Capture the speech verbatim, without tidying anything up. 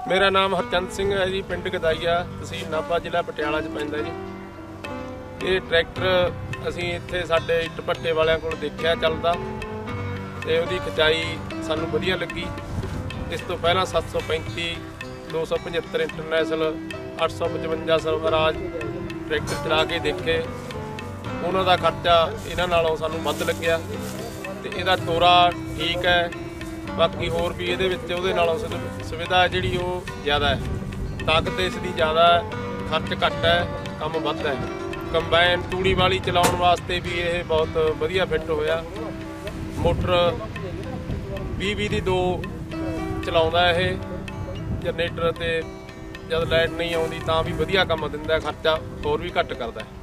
मेरा नाम हरचंद सिंह है जी, पिंड गदाईया, तहसील नाभा, जिला पटियाला च पैंदा जी। ये ट्रैक्टर असीं इत्थे साडे इट भट्टे वालियां कोल देखिया चलदा ते उहदी खिचाई सानूं वधिया लगी। इस तो पहलां सत्त सौ पैंती, दो सौ पचहत्तर इंटरनेशनल, अठ सौ पचवंजा स्वराज ट्रैक्टर चला के देखे, उन्हां दा खर्चा इन्हां नालों सानूं वध लग्गिया ते इहदा तोरा ठीक है। बाकी होर भी ये नालों सुविधा जिहड़ी वो ज़्यादा है, ताकत इसकी ज़्यादा है, खर्च घट है, काम वध है। कंबाइन तूड़ी वाली चलाउण वास्ते भी ये बहुत वधिया फिट होया। मोटर भी भी दी दो चलाउंदा है जनरेटर ते जब लाइट नहीं आउंदी तां भी वधिया काम दिंदा, खर्चा होर भी घट करदा है।